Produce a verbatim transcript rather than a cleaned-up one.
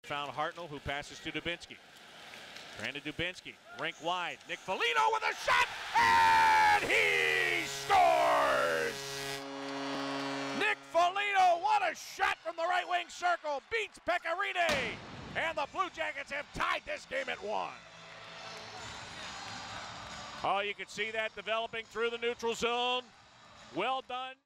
Found Hartnell, who passes to Dubinsky. Brandon Dubinsky, rink wide. Nick Foligno with a shot, and he scores! Nick Foligno, what a shot from the right wing circle, beats Pecorine, and the Blue Jackets have tied this game at one. Oh, you can see that developing through the neutral zone. Well done.